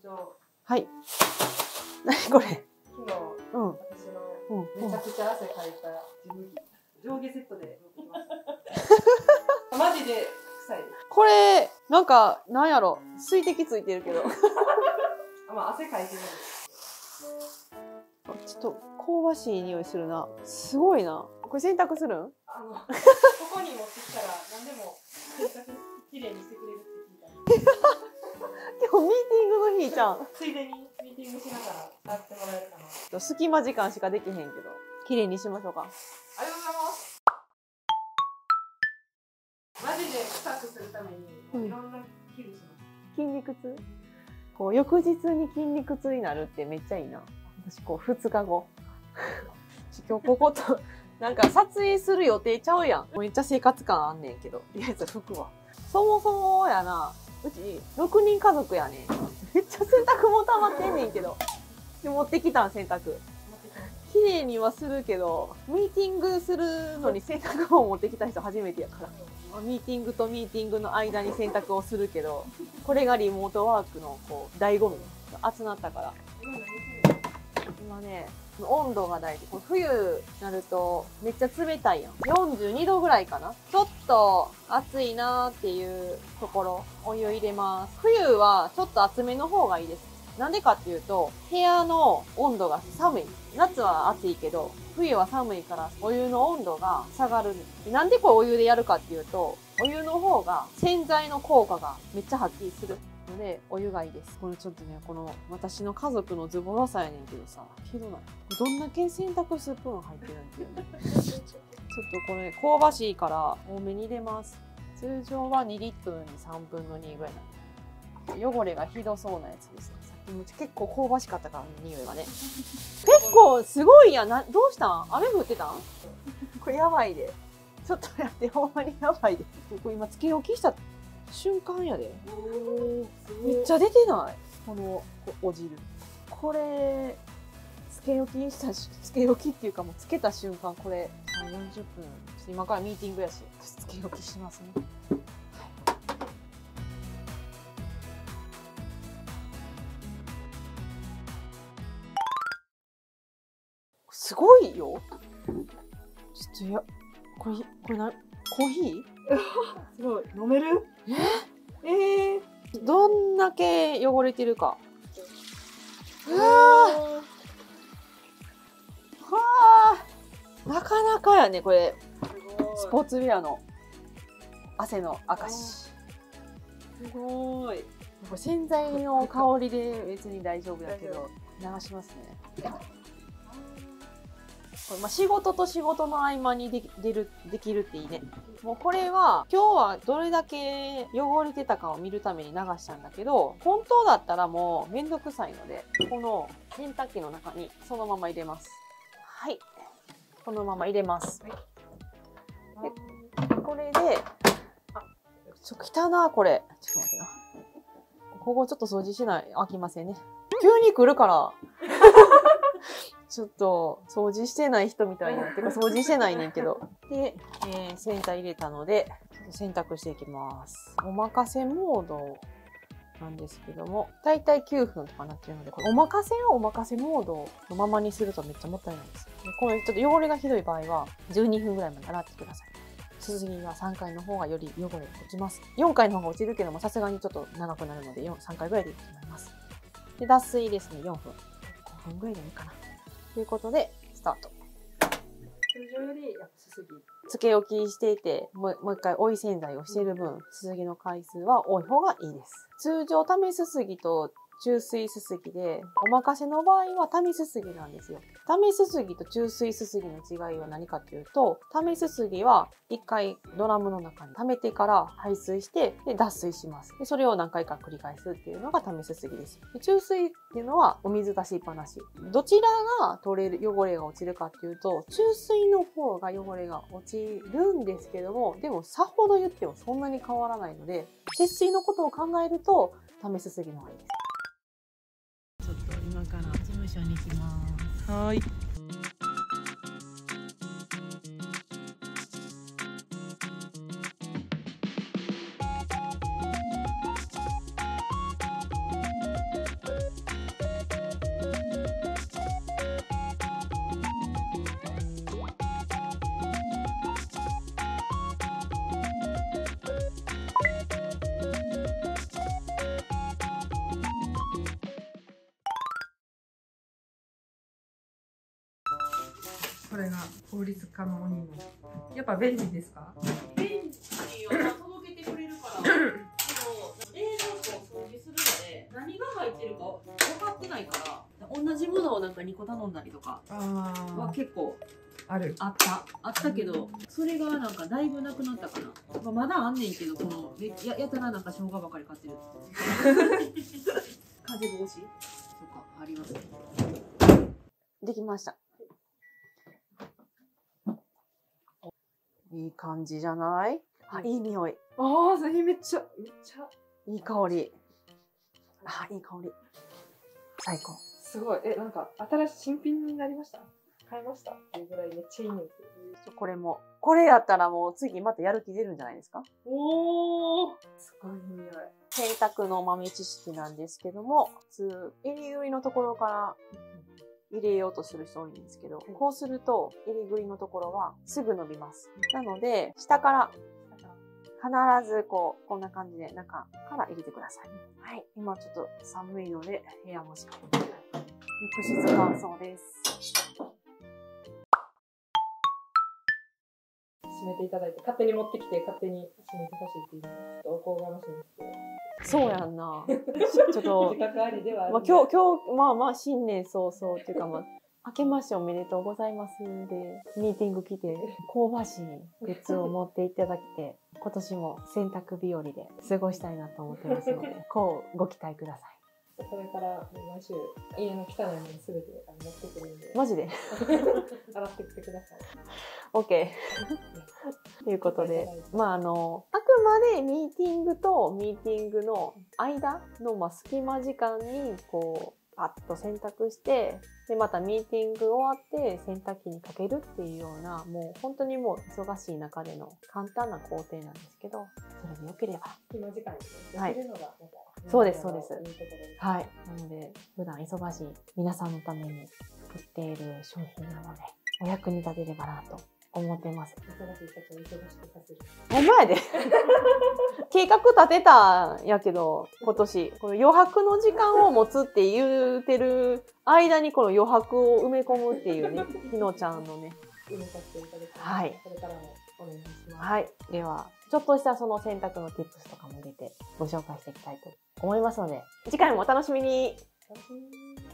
はい。何これ。 昨日、私のめちゃくちゃ汗かいた事務着、上下セットで持ってきました。マジで臭いです。 これ、なんか、なんやろ、水滴ついてるけど。 まあ、汗かいてるんです。 ちょっと、香ばしい匂いするな。すごいな。これ洗濯するん？ ここに持ってきたら、何でも洗濯きれいにしてくれるって聞いた。 今日ミーティングの日じゃん。 ついでにミーティングしながらやってもらえるかな。 隙間時間しかできへんけど、綺麗にしましょうか。 ありがとうございます。マジで臭くするために、いろんな器具します。 筋肉痛？こう、翌日に筋肉痛になるってめっちゃいいな。私、こう、2日後。今日ここと、なんか撮影する予定ちゃうやん。めっちゃ生活感あんねんけど。とりあえず服は。そもそもやな、うち6人家族やねん。めっちゃ洗濯も溜まってんねんけど。で、持ってきたん、洗濯。綺麗にはするけど、ミーティングするのに洗濯物持ってきた人初めてやから。ミーティングとミーティングの間に洗濯をするけど、これがリモートワークのこう醍醐味。暑なったから。今ね、温度が大事。冬になるとめっちゃ冷たいやん。42度ぐらいかな。ちょっと暑いなーっていうところ、お湯入れます。冬はちょっと厚めの方がいいです。なんでかっていうと、部屋の温度が寒い。夏は暑いけど、冬は寒いからお湯の温度が下がる。なんでこれお湯でやるかっていうと、お湯の方が洗剤の効果がめっちゃ発揮するので、お湯がいいです。これちょっとね、この私の家族のズボラさやねんけどさ、ひどない。どんだけ洗濯スプーン入ってるんっていうね。ちょっとこれ香ばしいから多めに入れます。通常は2リットルに3分の2ぐらいなんで。汚れがひどそうなやつですね。さっきも結構香ばしかったから、ね、匂いがね。結構すごいやな。どうしたん？雨降ってたん？これやばいで。ちょっとやって、ほんまにやばいで。これ今、つけ置きした瞬間やで。めっちゃ出てない？このお汁。これ、つけ置きにしたし、つけ置きっていうかもうつけた瞬間、これ、40分。今からミーティングやし、つけ置きしますね。すごいよ。ちょっとこれコーヒー？ すごい。飲める？ どんだけ汚れてるか。うわーなかなかやね、これ。スポーツウェアの汗の証。すごい。これ洗剤の香りで別に大丈夫だけど、流しますね。これ仕事と仕事の合間にできるっていいね。もうこれは今日はどれだけ汚れてたかを見るために流したんだけど、本当だったらもうめんどくさいので、この洗濯機の中にそのまま入れます。はい。このまま入れます。でこれで、汚な、これ。ちょっと待ってな。ここちょっと掃除しない、飽きませんね。急に来るから。ちょっと、掃除してない人みたいになってか、掃除してないねんけど。で、洗剤入れたので、ちょっと洗濯していきます。お任せモードなんですけども、だいたい9分とかなってるので、これお任せをお任せモードのままにするとめっちゃもったいないです。でこれちょっと汚れがひどい場合は、12分ぐらいまで洗ってください。続きは3回の方がより汚れが落ちます。4回の方が落ちるけども、さすがにちょっと長くなるので、3回ぐらいでいいと思います。で、脱水ですね、4分。5分ぐらいでいいかな。ということで、スタート。 通常よりやっぱすすぎ。 つけ置きしていて、もう一回追い洗剤をしている分、すすぎの回数は多い方がいいです。通常、試すすぎと中水すすぎで、お任せの場合は試すすぎなんですよ。試すすぎと中水すすぎの違いは何かっていうと、試すすぎは一回ドラムの中に溜めてから排水してで脱水します。でそれを何回か繰り返すっていうのが試すすぎです。で中水っていうのはお水出しっぱなし。どちらが取れる汚れが落ちるかっていうと、中水の方が汚れが落ちるんですけども、でもさほど言ってもそんなに変わらないので、節水のことを考えると試すすぎの方がいいです。ちょっと今から事務所に行きます。はい。 これが効率化の鬼の。やっぱ便利ですか？ 便利よ。届けてくれるから。けど冷蔵庫を掃除するので何が入ってるか分かってないから、同じものをなんか2個頼んだりとかは結構あったけど、それがなんかだいぶなくなったかな。まあ、まだあんねんけど、このやたらなんか生姜ばかり買ってる。風防止？そうか、ありますね。できました。いい感じじゃない？あ、いい匂い。 ああ、それめっちゃいい香り。あ、いい香り。最高。 すごい。なんか新品になりました。買いましたっていうぐらいめっちゃいい匂いする。 これやったらもう次またやる気出るんじゃないですか？ おー、すごい匂い。 洗濯の豆知識なんですけども、普通、襟ぐりのところから入れようとする人多いんですけど、こうすると襟ぐりのところはすぐ伸びます。なので、下から必ずこんな感じで中から入れてください。はい。今ちょっと寒いので部屋干し。浴室乾燥です。 閉めていただいて、勝手に持ってきて勝手に閉めてほしいっていうのはちょっとおこがましいんですけど。 そうやんな。ちょっと、 自覚ありではある。 まあ、今日、新年早々っていうか、明けましておめでとうございますで、ミーティング来て、香ばしいグッズを持っていただきて、今年も洗濯日和で過ごしたいなと思ってますので、ご期待ください。 これから毎週家の汚いものすべて持ってくるんで。 マジで洗ってきてください。 OK。ということで、あくまでミーティングとミーティングの間の、隙間時間に、パッと洗濯して、で、またミーティング終わって洗濯機にかけるっていうような、もう本当にもう忙しい中での簡単な工程なんですけど、それで良ければ。 隙間時間ですね。 はい。そうです。はい。なので、普段忙しい皆さんのために作っている商品なので、お役に立てればなと思ってます。 忙しい人と忙しくさせる。 ほんまやで。計画立てたんやけど、今年、この余白の時間を持つって言うてる間にこの余白を埋め込むっていうね、ひのちゃんのね。 埋めさせていただきます。 はい。 これからもお願いします。 はい。では、ちょっとしたその洗濯の tips とかも入れてご紹介していきたいと思いますので、次回もお楽しみに。 楽しみに。